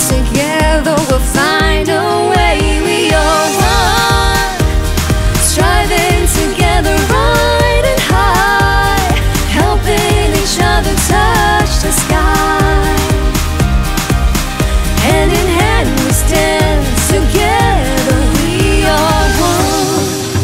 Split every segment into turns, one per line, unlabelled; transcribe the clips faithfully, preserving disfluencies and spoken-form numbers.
together we'll find a way. We are one, striving together, riding high, helping each other touch the sky. Hand in hand we stand together, we are one.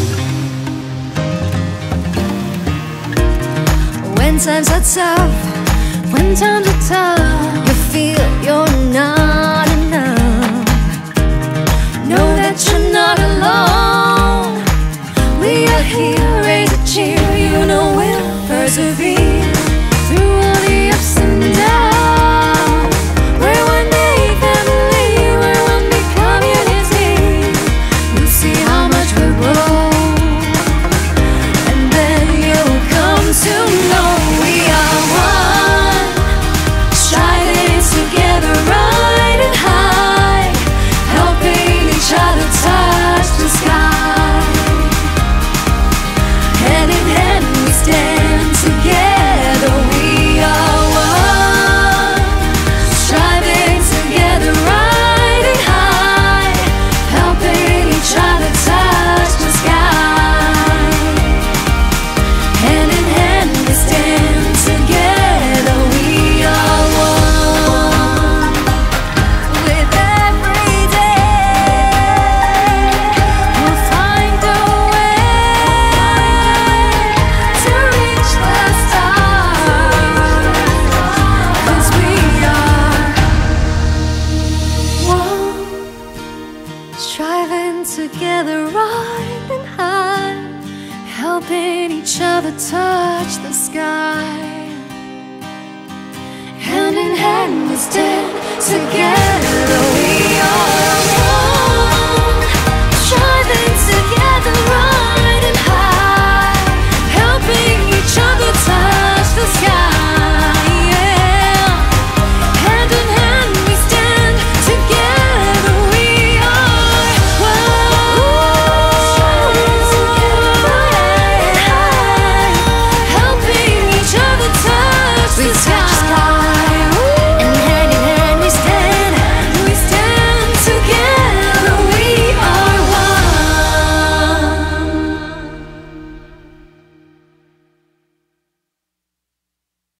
When times are tough, when times are tough, you feel you're not enough. Know that you're not alone. We are here, raise a cheer. You know we'll persevere through all the ups and downs. We're one big family, we're one big community. You'll see how much we grow, and then you'll come to know we are one, striving together, riding high, helping each other touch the sky. Hand in hand we stand together, we are one, striving together, riding high, helping each other touch the sky. Hand in hand we stand together, we are one. With every day we'll find a way to reach the stars, 'cause we are one, striving together, riding high, helping each other touch the sky. Hand in hand we stand together.